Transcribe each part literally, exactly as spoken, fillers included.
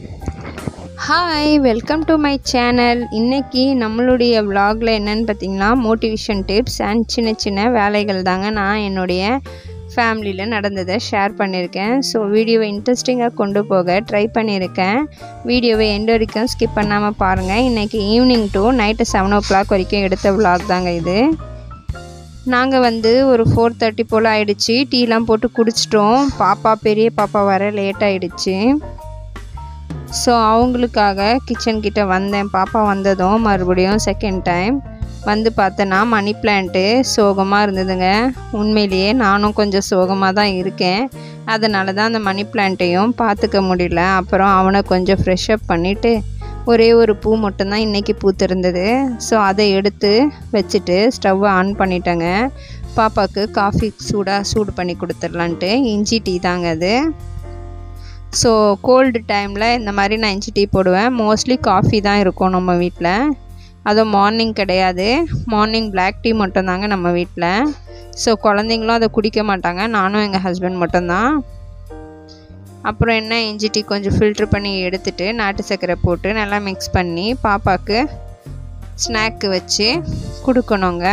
Hi, welcome to my channel. இன்றைக்கி நம்மளுடைய vlogல என்னென்னு பார்த்தீங்கன்னா மோட்டிவேஷன் டிப்ஸ் அண்ட் சின்ன சின்ன வேலைகள் தாங்க நான் என்னுடைய ஃபேமிலியில் நடந்ததை ஷேர் பண்ணியிருக்கேன். ஸோ வீடியோவை இன்ட்ரெஸ்டிங்காக கொண்டு போக ட்ரை பண்ணியிருக்கேன். வீடியோவை எண்ட் வரைக்கும் ஸ்கிப் பண்ணாமல் பாருங்கள். இன்றைக்கி evening to night seven o'clock வரைக்கும் எடுத்த vlog தாங்க இது. நாங்கள் வந்து ஒரு ஃபோர் தேர்ட்டி போல் ஆகிடுச்சி. டீலாம் போட்டு குடிச்சிட்டோம். பாப்பா பெரிய பாப்பா வர லேட் ஆகிடுச்சி. ஸோ அவங்களுக்காக கிச்சன்கிட்ட வந்தேன். பாப்பா வந்ததும் மறுபடியும் செகண்ட் டைம் வந்து பார்த்தேன்னா மணி பிளான்ட்டு சோகமாக இருந்ததுங்க. உண்மையிலேயே நானும் கொஞ்சம் சோகமாக தான் இருக்கேன். அதனால தான் அந்த மணி பிளான்ட்டையும் பார்த்துக்க முடியல. அப்புறம் அவனை கொஞ்சம் ஃப்ரெஷ்அப் பண்ணிவிட்டு ஒரே ஒரு பூ மட்டும்தான் இன்றைக்கி பூத்திருந்தது. ஸோ அதை எடுத்து வச்சுட்டு ஸ்டவ்வை ஆன் பண்ணிட்டேங்க. பாப்பாவுக்கு காஃபி சூடாக சூடு பண்ணி கொடுத்துடலான்ட்டு. இஞ்சி டீ தாங்க அது. ஸோ கோல்டு டைமில் இந்த மாதிரி நான் இஞ்சி டீ போடுவேன். மோஸ்ட்லி காஃபி தான் இருக்கும் நம்ம வீட்டில். அதுவும் மார்னிங் கிடையாது. மார்னிங் பிளாக் டீ மட்டும்தாங்க நம்ம வீட்டில். ஸோ குழந்தைங்களும் அதை குடிக்க மாட்டாங்க. நானும் எங்கள் ஹஸ்பண்ட் மட்டும்தான். அப்புறம் என்ன, இஞ்சி டீ கொஞ்சம் ஃபில்ட்ரு பண்ணி எடுத்துகிட்டு நாட்டு சர்க்கரை போட்டு நல்லா மிக்ஸ் பண்ணி பாப்பாவுக்கு ஸ்நாக்கு வச்சு கொடுக்கணுங்க.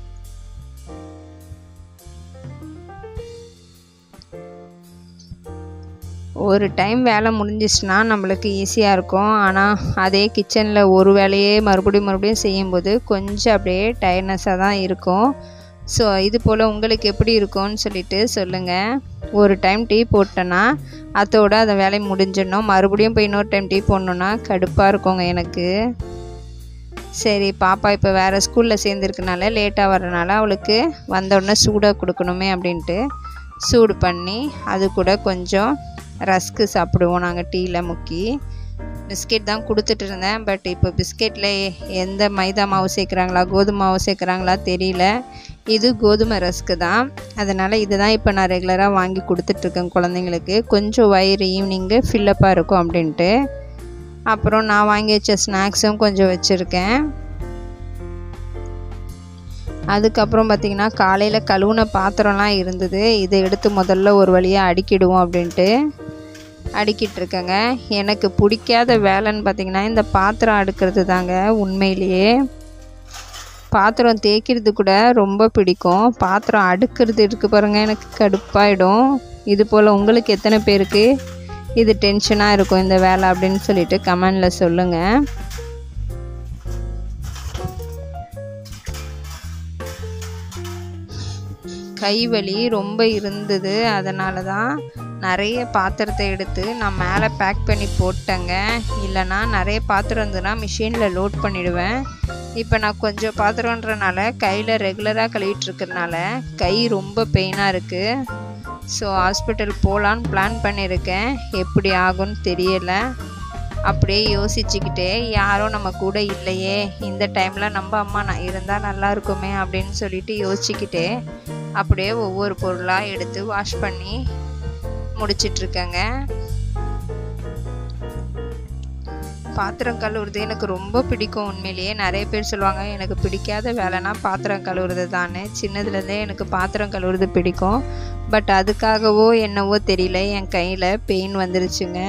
ஒரு டைம் வேலை முடிஞ்சிச்சுன்னா நம்மளுக்கு ஈஸியாக இருக்கும். ஆனால் அதே கிச்சனில் ஒரு வேலையே மறுபடியும் மறுபடியும் செய்யும்போது கொஞ்சம் அப்படியே டயர்ட்னஸாக தான் இருக்கும். ஸோ இது போல் உங்களுக்கு எப்படி இருக்கும்னு சொல்லிட்டு சொல்லுங்கள். ஒரு டைம் டீ போட்டேன்னா அதோட அந்த வேலை முடிஞ்சிடணும். மறுபடியும் போய் இன்னொரு டைம் டீ போடணுன்னா கடுப்பாக இருக்குங்க எனக்கு. சரி, பாப்பா இப்போ வேறு ஸ்கூலில் சேர்ந்துருக்கனால லேட்டாக வரனால அவளுக்கு வந்தோடனே சூடாக கொடுக்கணுமே அப்படின்ட்டு சூடு பண்ணி அது கூட கொஞ்சம் ரஸ்க்கு சாப்பிடுவோம் நாங்கள் டீயில் முக்கி. பிஸ்கெட் தான் கொடுத்துட்டு இருந்தேன். பட் இப்போ பிஸ்கெட்டில் எந்த மைதா மாவு சேர்க்குறாங்களா கோதுமை மாவு சேர்க்குறாங்களா தெரியல. இது கோதுமை ரஸ்க்கு தான். அதனால் இது தான் இப்போ நான் ரெகுலராக வாங்கி கொடுத்துட்ருக்கேன் குழந்தைங்களுக்கு. கொஞ்சம் வயிறு ஈவினிங்கு ஃபில்லப்பாக இருக்கும் அப்படின்ட்டு. அப்புறம் நான் வாங்கி வச்ச ஸ்நாக்ஸும் கொஞ்சம் வச்சுருக்கேன். அதுக்கப்புறம் பார்த்திங்கன்னா காலையில் கழுவுன பாத்திரம்லாம் இருந்தது. இதை எடுத்து முதல்ல ஒரு வழியாக அடுக்கிடுவோம் அப்படின்ட்டு அடுக்கிட்டுருக்கேங்க. எனக்கு பிடிக்காத வேலைன்னு பார்த்திங்கன்னா இந்த பாத்திரம் அடுக்கிறது தாங்க. உண்மையிலேயே பாத்திரம் தேய்க்கிறது கூட ரொம்ப பிடிக்கும். பாத்திரம் அடுக்கிறது இருக்குது பாருங்கள், எனக்கு கடுப்பாயிடும். இது போல் உங்களுக்கு எத்தனை பேருக்கு இது டென்ஷனாக இருக்கும் இந்த வேலை அப்படின்னு சொல்லிட்டு கமெண்டில் சொல்லுங்கள். கை வலி ரொம்ப இருந்தது. அதனால தான் நிறைய பாத்திரத்தை எடுத்து நான் மேலே பேக் பண்ணி போட்டேங்க. இல்லைனா நிறைய பாத்திரம் இருந்ததுன்னா மிஷினில் லோட் பண்ணிவிடுவேன். இப்போ நான் கொஞ்சம் பாத்திரன்றனால கையில் ரெகுலராக கழுவிட்டு இருக்கிறதுனால கை ரொம்ப பெயினாக இருக்குது. ஸோ ஹாஸ்பிட்டல் போகலான்னு பிளான் பண்ணியிருக்கேன். எப்படி ஆகும்னு தெரியலை. அப்படியே யோசிச்சுக்கிட்டே யாரும் நம்ம கூட இல்லையே, இந்த டைமில் நம்ம அம்மா நான் இருந்தால் நல்லா இருக்குமே அப்படின்னு சொல்லிட்டு யோசிச்சுக்கிட்டே அப்படியே ஒவ்வொரு பொருளாக எடுத்து வாஷ் பண்ணி முடிச்சிட்ருக்கேங்க. பாத்திரம் கழுவுறது எனக்கு ரொம்ப பிடிக்கும். உண்மையிலேயே நிறைய பேர் சொல்லுவாங்க எனக்கு பிடிக்காத வேலைனா பாத்திரம் கழுவுறது தானே. சின்னதுலேருந்தே எனக்கு பாத்திரம் கழுவுறது பிடிக்கும். பட் அதுக்காகவோ என்னவோ தெரியல என் கையில் பெயின் வந்துருச்சுங்க.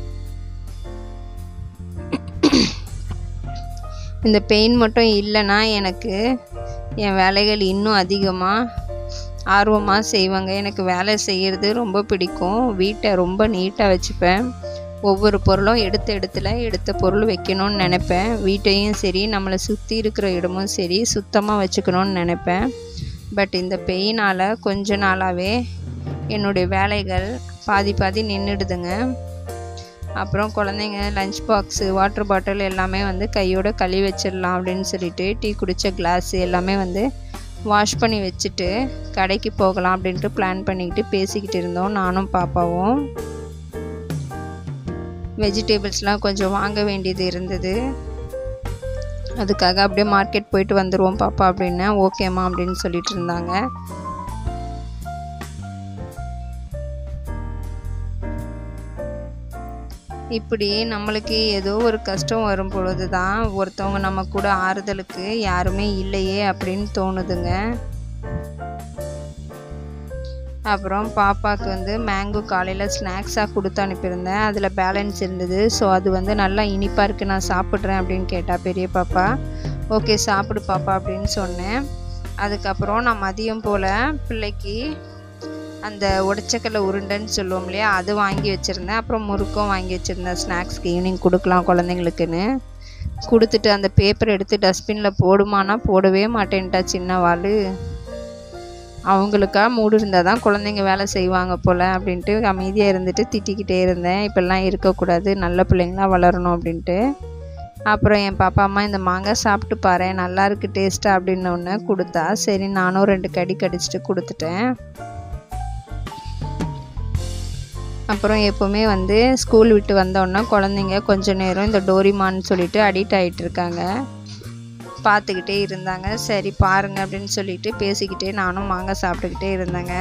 இந்த பெயின் மட்டும் இல்லைன்னா எனக்கு என் வேலைகள் இன்னும் அதிகமாக ஆர்வமாக செய்வாங்க. எனக்கு வேலை செய்கிறது ரொம்ப பிடிக்கும். வீட்டை ரொம்ப நீட்டாக வச்சுப்பேன். ஒவ்வொரு பொருளும் எடுத்த இடத்துல எடுத்த பொருள் வைக்கணும்னு நினைப்பேன். வீட்டையும் சரி நம்மளை சுற்றி இருக்கிற இடமும் சரி சுத்தமாக வச்சுக்கணும்னு நினைப்பேன். பட் இந்த பெயினால் கொஞ்ச நாளாகவே என்னுடைய வேலைகள் பாதி பாதி நின்றுடுதுங்க. அப்புறம் குழந்தைங்க லஞ்ச் பாக்ஸு வாட்டர் பாட்டில் எல்லாமே வந்து கையோட கழுவி வச்சிடலாம் அப்படின்னு சொல்லிட்டு டீ குடித்த கிளாஸு எல்லாமே வந்து வாஷ் பண்ணி வச்சுட்டு கடைக்கு போகலாம் அப்படின்ட்டு பிளான் பண்ணிக்கிட்டு பேசிக்கிட்டு இருந்தோம் நானும் பாப்பாவும். வெஜிடபிள்ஸ்லாம் கொஞ்சம் வாங்க வேண்டியது இருந்தது. அதுக்காக அப்படியே மார்க்கெட் போயிட்டு வந்துடுவோம் பாப்பா அப்படின்னா ஓகேம்மா அப்படின்னு சொல்லிட்டு இருந்தாங்க. இப்படி நம்மளுக்கு ஏதோ ஒரு கஷ்டம் வரும் பொழுது தான் ஒருத்தவங்க நம்ம கூட ஆறுதலுக்கு யாருமே இல்லையே அப்படின்னு தோணுதுங்க. அப்புறம் பாப்பாவுக்கு வந்து மேங்கோ காலையில் ஸ்நாக்ஸாக கொடுத்து அனுப்பியிருந்தேன். அதில் பேலன்ஸ் இருந்தது. ஸோ அது வந்து நல்லா இனிப்பாக இருக்குது, நான் சாப்பிட்றேன் அப்படின்னு கேட்டால் பெரிய பாப்பா. ஓகே சாப்பிடு பாப்பா அப்படின்னு சொன்னேன். அதுக்கப்புறம் நான் மதியம் போல் பிள்ளைக்கு அந்த உடச்சக்கல்ல உருண்டைன்னு சொல்லுவோம் இல்லையா, அது வாங்கி வச்சுருந்தேன். அப்புறம் முறுக்கும் வாங்கி வச்சுருந்தேன் ஸ்நாக்ஸ்க்கு ஈவினிங் கொடுக்கலாம் குழந்தைங்களுக்குன்னு. கொடுத்துட்டு அந்த பேப்பர் எடுத்து டஸ்ட்பினில் போடுமானா போடவே மாட்டேன்ட்டா சின்ன வாள். அவங்களுக்கா மூடு இருந்தால் தான் குழந்தைங்க வேலை செய்வாங்க போல் அப்படின்ட்டு அமைதியாக இருந்துட்டு திட்டிக்கிட்டே இருந்தேன். இப்படிலாம் இருக்கக்கூடாது, நல்ல பிள்ளைங்களாம் வளரணும் அப்படின்ட்டு. அப்புறம் என் பாப்பா அம்மா இந்த மாங்காய் சாப்பிட்டு பாரு நல்லா இருக்குது டேஸ்ட்டாக அப்படின்னு ஒன்று கொடுத்தா. சரி நானும் ரெண்டு கடி கடிச்சிட்டு கொடுத்துட்டேன். அப்புறம் எப்போவுமே வந்து ஸ்கூல் விட்டு வந்தோடனே குழந்தைங்க கொஞ்சம் நேரம் இந்த டோரிமான்னு சொல்லிட்டு அடிக்ட் ஆகிட்டு இருக்காங்க. பார்த்துக்கிட்டே இருந்தாங்க. சரி பாருங்க அப்படின்னு சொல்லிட்டு பேசிக்கிட்டே நானும் மாங்காய் சாப்பிட்டுக்கிட்டே இருந்தேங்க.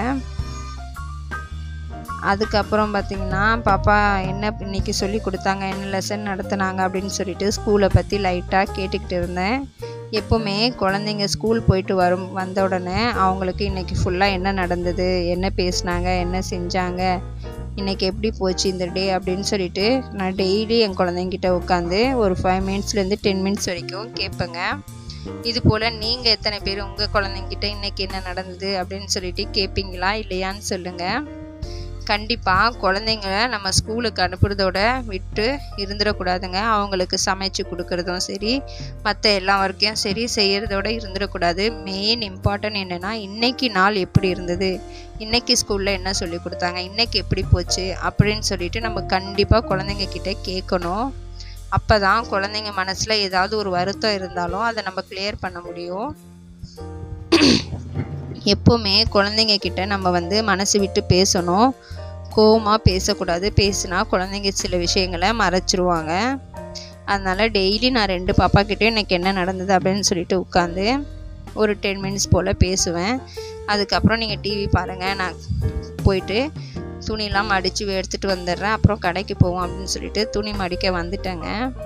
அதுக்கப்புறம் பார்த்திங்கன்னா பாப்பா என்ன இன்றைக்கி சொல்லி கொடுத்தாங்க, என்ன லெசன் நடத்துனாங்க அப்படின்னு சொல்லிட்டு ஸ்கூலை பற்றி லைட்டாக கேட்டுக்கிட்டு இருந்தேன். எப்போவுமே குழந்தைங்க ஸ்கூல் போயிட்டு வரும் வந்த உடனே அவங்களுக்கு இன்றைக்கி ஃபுல்லாக என்ன நடந்தது, என்ன பேசினாங்க, என்ன செஞ்சாங்க, இன்றைக்கி எப்படி போச்சு இந்த டே அப்படின்னு சொல்லிட்டு நான் டெய்லி என் குழந்தைங்கிட்ட உட்காந்து ஒரு ஃபைவ் மினிட்ஸ்லேருந்து டென் மினிட்ஸ் வரைக்கும் கேட்பேங்க. இது போல் நீங்கள் எத்தனை பேர் உங்கள் குழந்தைங்கிட்ட இன்றைக்கி என்ன நடந்தது அப்படின்னு சொல்லிட்டு கேட்பீங்களா இல்லையான்னு சொல்லுங்கள். கண்டிப்பாக குழந்தைங்கள நம்ம ஸ்கூலுக்கு அனுப்புறதோட விட்டு இருந்துடக்கூடாதுங்க. அவங்களுக்கு சமைச்சு கொடுக்குறதும் சரி, மற்ற எல்லா ஒர்க்கையும் சரி செய்கிறதோட இருந்துடக்கூடாது. மெயின் இம்பார்ட்டன்ட் என்னென்னா இன்றைக்கி நாள் எப்படி இருந்தது, இன்றைக்கி ஸ்கூலில் என்ன சொல்லி கொடுத்தாங்க, இன்றைக்கி எப்படி போச்சு அப்படின்னு சொல்லிட்டு நம்ம கண்டிப்பாக குழந்தைங்க கிட்டே கேட்கணும். அப்போ தான் குழந்தைங்க மனசில் ஏதாவது ஒரு வருத்தம் இருந்தாலும் அதை நம்ம கிளியர் பண்ண முடியும். எப்போவுமே குழந்தைங்க கிட்ட நம்ம வந்து மனசு விட்டு பேசணும், கோவமாக பேசக்கூடாது. பேசினா குழந்தைங்க சில விஷயங்களை மறைச்சிருவாங்க. அதனால் டெய்லி நான் ரெண்டு பாப்பா கிட்டே எனக்கு என்ன நடந்தது அப்படின்னு சொல்லிட்டு உட்காந்து ஒரு டென் மினிட்ஸ் போல் பேசுவேன். அதுக்கப்புறம் நீங்கள் டிவி பாருங்கள், நான் போயிட்டு துணியெலாம் மடித்து எடுத்துகிட்டு வந்துடுறேன். அப்புறம் கடைக்கு போவோம் அப்படின்னு சொல்லிட்டு துணி மடிக்க வந்துட்டேங்க.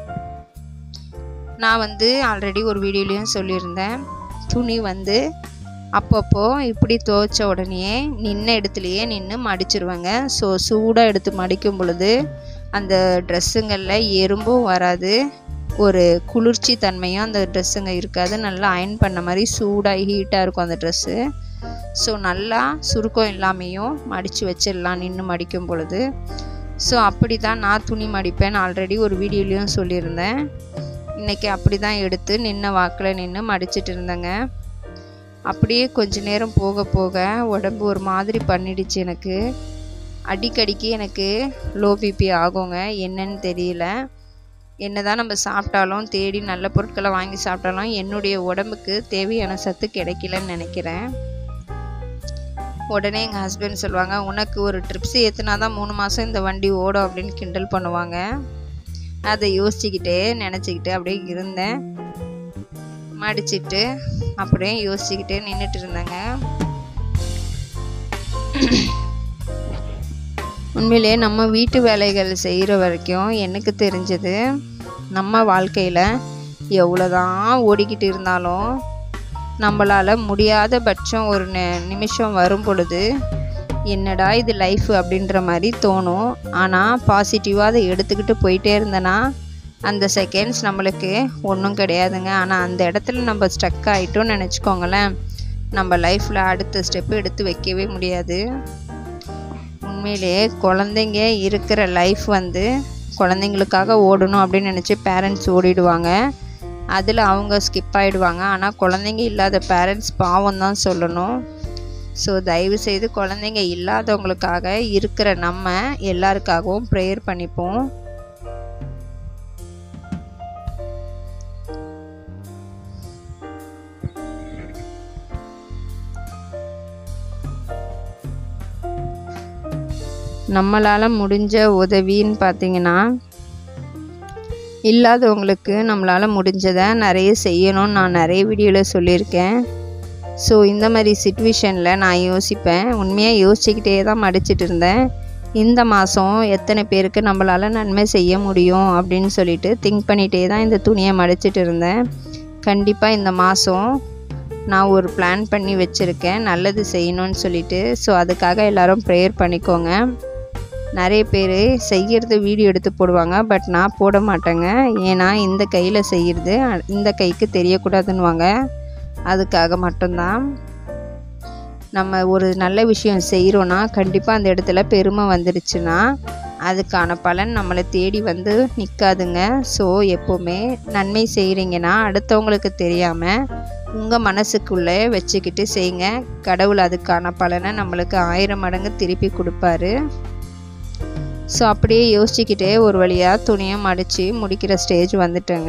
நான் வந்து ஆல்ரெடி ஒரு வீடியோலையும் சொல்லியிருந்தேன், துணி வந்து அப்பப்போ இப்படி துவைச்ச உடனே நின்ன இடத்துலையே நின்று மடிச்சிருவேங்க. ஸோ சூடாக எடுத்து மடிக்கும் பொழுது அந்த ட்ரெஸ்ஸுங்களில் எறும்பும் வராது, ஒரு குளிர்ச்சி தன்மையும் அந்த ட்ரெஸ்ஸுங்க இருக்காது. நல்லா அயன் பண்ண மாதிரி சூடாக ஹீட்டாக இருக்கும் அந்த ட்ரெஸ்ஸு. ஸோ நல்லா சுருக்கம் இல்லாமையும் மடித்து வச்சிடலாம் நின்று மடிக்கும் பொழுது. ஸோ அப்படி தான் நான் துணி மடிப்பேன், ஆல்ரெடி ஒரு வீடியோலையும் சொல்லியிருந்தேன். இன்றைக்கி அப்படி தான் எடுத்து நின்ன வாக்கில் நின்று மடிச்சிட்டு இருந்தேங்க. அப்படியே கொஞ்ச நேரம் போக போக உடம்பு ஒரு மாதிரி பண்ணிடுச்சு. எனக்கு அடிக்கடிக்கு எனக்கு லோ பிபி ஆகுங்க, என்னன்னு தெரியல. என்ன தான் நம்ம சாப்பிட்டாலும் தேடி நல்ல பொருட்களை வாங்கி சாப்பிட்டாலும் என்னுடைய உடம்புக்கு தேவையான சத்து கிடைக்கலன்னு நினைக்கிறேன். உடனே எங்கள் ஹஸ்பண்ட் சொல்லுவாங்க, உனக்கு ஒரு ட்ரிப்ஸ் ஏற்றுனா தான் மூணு மாதம் இந்த வண்டி ஓடும் அப்படின்னு கிண்டல் பண்ணுவாங்க. அதை யோசிச்சுக்கிட்டே நினச்சிக்கிட்டு அப்படியே இருந்தேன். மடிச்சிட்டு அப்படியே யோசிச்சுக்கிட்டே நின்றுட்டு இருந்தேங்க. உண்மையிலே நம்ம வீட்டு வேலைகள் செய்கிற வரைக்கும் எனக்கு தெரிஞ்சது, நம்ம வாழ்க்கையில் எவ்வளோதான் ஓடிக்கிட்டு இருந்தாலும் நம்மளால் முடியாத பட்சம் ஒரு நிமிஷம் வரும் பொழுது என்னடா இது லைஃப் அப்படின்ற மாதிரி தோணும். ஆனால் பாசிட்டிவாக அதை எடுத்துக்கிட்டு போயிட்டே இருந்தேன்னா அந்த செகண்ட்ஸ் நம்மளுக்கு ஒன்றும் கிடையாதுங்க. ஆனால் அந்த இடத்துல நம்ம ஸ்டக் ஆகிட்டோன்னு நினச்சிக்கோங்களேன், நம்ம லைஃப்பில் அடுத்த ஸ்டெப்பு எடுத்து வைக்கவே முடியாது. உண்மையிலே குழந்தைங்க இருக்கிற லைஃப் வந்து குழந்தைங்களுக்காக ஓடணும் அப்படின்னு நினச்சி பேரண்ட்ஸ் ஓடிடுவாங்க, அதில் அவங்க ஸ்கிப் ஆகிடுவாங்க. ஆனால் குழந்தைங்க இல்லாத பேரண்ட்ஸ் பாவம் தான் சொல்லணும். ஸோ தயவுசெய்து குழந்தைங்க இல்லாதவங்களுக்காக இருக்கிற நம்ம எல்லாருக்காகவும் ப்ரேயர் பண்ணிப்போம். நம்மளால் முடிஞ்ச உதவின்னு பார்த்திங்கன்னா, இல்லாதவங்களுக்கு நம்மளால் முடிஞ்சதை நிறைய செய்யணும்னு நான் நிறைய வீடியோவில் சொல்லியிருக்கேன். ஸோ இந்த மாதிரி சிச்சுவேஷனில் நான் யோசிப்பேன், உண்மையாக யோசிச்சுக்கிட்டே தான் மடிச்சிட்டு இருந்தேன். இந்த மாதம் எத்தனை பேருக்கு நம்மளால் நன்மை செய்ய முடியும் அப்படின்னு சொல்லிட்டு திங்க் பண்ணிகிட்டே தான் இந்த துணியை மடிச்சிட்டு இருந்தேன். கண்டிப்பாக இந்த மாதம் நான் ஒரு பிளான் பண்ணி வச்சுருக்கேன் நல்லது செய்யணும்னு சொல்லிட்டு. ஸோ அதுக்காக எல்லோரும் ப்ரேயர் பண்ணிக்கோங்க. நிறைய பேர் செய்கிறது வீடியோ எடுத்து போடுவாங்க, பட் நான் போட மாட்டேங்க. ஏன்னா இந்த கையில் செய்கிறது இந்த கைக்கு தெரியக்கூடாதுன்னுவாங்க. அதுக்காக மட்டும்தான். நம்ம ஒரு நல்ல விஷயம் செய்கிறோன்னா கண்டிப்பாக அந்த இடத்துல பெருமை வந்துடுச்சுன்னா அதுக்கான பலன் நம்மளை தேடி வந்து நிற்காதுங்க. ஸோ எப்போவுமே நன்மை செய்கிறீங்கன்னா அடுத்தவங்களுக்கு தெரியாமல் உங்கள் மனசுக்குள்ளே வச்சுக்கிட்டு செய்யுங்க. கடவுள் அதுக்கான பலனை நம்மளுக்கு ஆயிரம் மடங்கு திருப்பி கொடுப்பாரு. ஸோ அப்படியே யோசிச்சுக்கிட்டே ஒரு வழியாக துணியை மடித்து முடிக்கிற ஸ்டேஜ் வந்துட்டேங்க.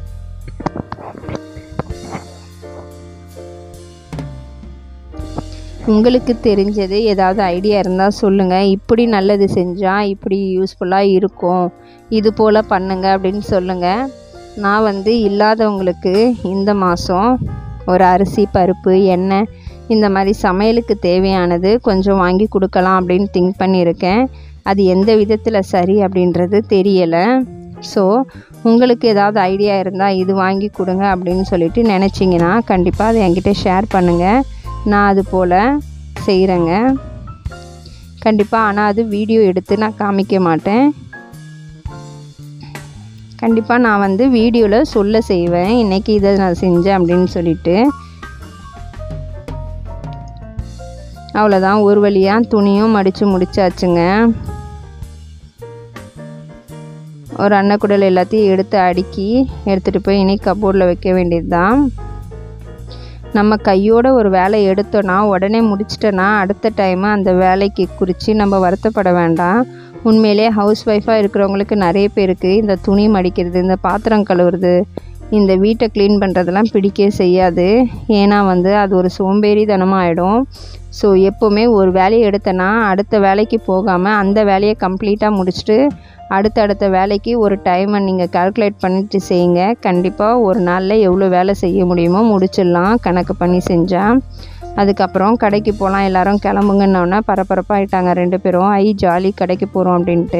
உங்களுக்கு தெரிஞ்சது ஏதாவது ஐடியா இருந்தால் சொல்லுங்கள். இப்படி நல்லது செஞ்சால் இப்படி யூஸ்ஃபுல்லாக இருக்கும், இது போல் பண்ணுங்க அப்படின்னு சொல்லுங்கள். நான் வந்து இல்லாதவங்களுக்கு இந்த மாதம் ஒரு அரிசி, பருப்பு, எண்ணெய் இந்த மாதிரி சமையலுக்கு தேவையானது கொஞ்சம் வாங்கி கொடுக்கலாம் அப்படின்னு திங்க் பண்ணியிருக்கேன். அது எந்த விதத்தில் சரி அப்படின்றது தெரியலை. ஸோ உங்களுக்கு ஏதாவது ஐடியா இருந்தால் இது வாங்கி கொடுங்க அப்படின்னு சொல்லிட்டு நினச்சிங்கன்னா கண்டிப்பாக அதை என்கிட்ட ஷேர் பண்ணுங்கள். நான் அது போல் செய்கிறேங்க கண்டிப்பாக. ஆனால் அது வீடியோ எடுத்து நான் காமிக்க மாட்டேன். கண்டிப்பாக நான் வந்து வீடியோவில் சொல்ல செய்வேன், இன்றைக்கி இதை நான் செஞ்சேன் அப்படின்னு சொல்லிட்டு. அவ்வளோதான், ஒரு வழியாக துணியும் மடித்து முடிச்சாச்சுங்க. ஒரு அன்னக்குடல் எல்லாத்தையும் எடுத்து அடுக்கி எடுத்துகிட்டு போய் இனி கபோர்டில் வைக்க வேண்டியது தான். நம்ம கையோட ஒரு வேலை எடுத்தோன்னா உடனே முடிச்சிட்டோன்னா அடுத்த டைமு அந்த வேலைக்கு குறித்து நம்ம வருத்தப்பட வேண்டாம். உண்மையிலே ஹவுஸ் ஒய்ஃபாக இருக்கிறவங்களுக்கு நிறைய பேருக்கு இந்த துணி மடிக்கிறது, இந்த பாத்திரம் கழுவுறது, இந்த வீட்டை க்ளீன் பண்ணுறதெல்லாம் பிடிக்கவே செய்யாது. ஏன்னா வந்து அது ஒரு சோம்பேறித்தனமாக ஆகிடும். ஸோ எப்போவுமே ஒரு வேலையை எடுத்தோன்னா அடுத்த வேலைக்கு போகாமல் அந்த வேலையை கம்ப்ளீட்டாக முடிச்சுட்டு அடுத்தடுத்த வேலைக்கு ஒரு டைமை நீங்கள் கால்குலேட் பண்ணிட்டு செய்யுங்க. கண்டிப்பாக ஒரு நாளில் எவ்வளோ வேலை செய்ய முடியுமோ முடிச்சிடலாம் கணக்கு பண்ணி செஞ்சால். அதுக்கப்புறம் கடைக்கு போகலாம், எல்லோரும் கிளம்புங்கன்னொன்னே பரபரப்பாகிட்டாங்க ரெண்டு பேரும். ஐ ஜாலி கடைக்கு போகிறோம் அப்படின்ட்டு.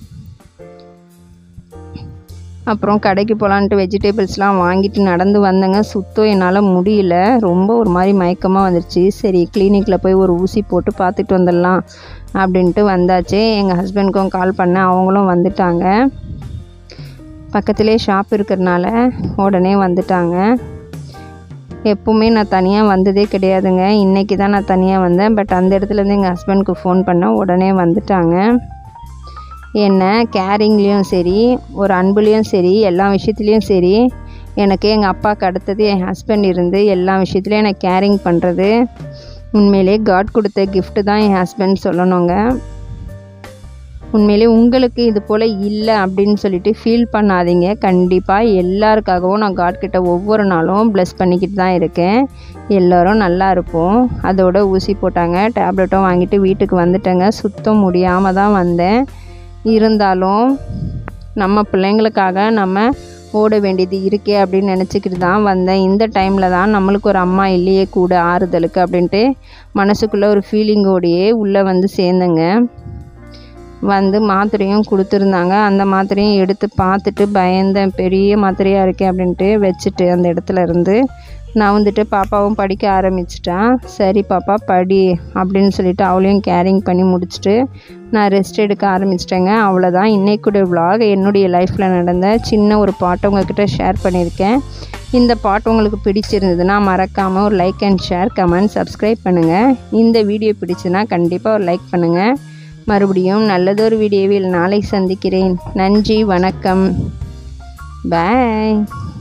அப்புறம் கடைக்கு போகலான்ட்டு வெஜிடபிள்ஸ்லாம் வாங்கிட்டு நடந்து வந்தேங்க. சுத்தம் என்னால் முடியல, ரொம்ப ஒரு மாதிரி மயக்கமாக வந்துடுச்சு. சரி கிளினிக்கில் போய் ஒரு ஊசி போட்டு பார்த்துட்டு வந்துடலாம் அப்படின்ட்டு வந்தாச்சு. எங்கள் ஹஸ்பண்டுக்கும் கால் பண்ணேன், அவங்களும் வந்துட்டாங்க. பக்கத்துலேயே ஷாப் இருக்கிறதுனால உடனே வந்துட்டாங்க. எப்போவுமே நான் தனியாக வந்ததே கிடையாதுங்க, இன்றைக்கி தான் நான் தனியாக வந்தேன். பட் அந்த இடத்துலேருந்து எங்கள் ஹஸ்பண்டுக்கு ஃபோன் பண்ணேன், உடனே வந்துட்டாங்க. என்ன கேரிங்லேயும் சரி, ஒரு அன்புலேயும் சரி, எல்லா விஷயத்துலேயும் சரி, எனக்கு எங்கள் அப்பாவுக்கு அடுத்தது என் ஹஸ்பண்ட் இருந்து எல்லா விஷயத்துலையும் எனக்கு கேரிங் பண்ணுறது உண்மையிலே காட் கொடுத்த கிஃப்ட்டு தான் என் ஹஸ்பண்ட் சொல்லணுங்க. உண்மையிலே உங்களுக்கு இது போல் இல்லை அப்படின்னு சொல்லிட்டு ஃபீல் பண்ணாதீங்க. கண்டிப்பாக எல்லாருக்காகவும் நான் காட் கிட்ட ஒவ்வொரு நாளும் ப்ளஸ் பண்ணிக்கிட்டு தான் இருக்கேன். எல்லோரும் நல்லா இருப்போம். அதோட ஊசி போட்டாங்க, டேப்லெட்டும் வாங்கிட்டு வீட்டுக்கு வந்துட்டேங்க. சுத்தம் முடியாமல் தான் வந்தேன். இருந்தாலும் நம்ம பிள்ளைங்களுக்காக நம்ம ஓட வேண்டியது இருக்கே அப்படின்னு நினச்சிக்கிட்டு தான் வந்தேன். இந்த டைமில் தான் நம்மளுக்கு ஒரு அம்மா இல்லையே கூட ஆறுதலுக்கு அப்படின்ட்டு மனசுக்குள்ளே ஒரு ஃபீலிங்கோடையே உள்ளே வந்து சேர்ந்தேங்க. வந்து மாத்திரையும் கொடுத்துருந்தாங்க. அந்த மாத்திரையும் எடுத்து பார்த்துட்டு பயந்தேன், பெரிய மாத்திரையாக இருக்கே அப்படின்ட்டு வச்சுட்டு அந்த இடத்துல இருந்து நான் வந்துட்டு பாப்பாவும் படிக்க ஆரம்பிச்சிட்டேன். சரி பாப்பா படி அப்படின்னு சொல்லிட்டு அவளையும் கேரிங் பண்ணி முடிச்சுட்டு நான் ரெஸ்ட் எடுக்க ஆரம்பிச்சிட்டேங்க. அவ்வளோதான், இன்றைக்கூட விலாக் என்னுடைய லைஃப்பில் நடந்த சின்ன ஒரு பாட்டை உங்கள்கிட்ட ஷேர் பண்ணியிருக்கேன். இந்த பாட்டு உங்களுக்கு பிடிச்சிருந்ததுன்னா மறக்காமல் ஒரு like and share, comment, subscribe பண்ணுங்கள். இந்த வீடியோ பிடிச்சுன்னா கண்டிப்பாக ஒரு லைக் பண்ணுங்கள். மறுபடியும் நல்லதொரு வீடியோவில் நாளை சந்திக்கிறேன். நன்றி, வணக்கம், பாய்.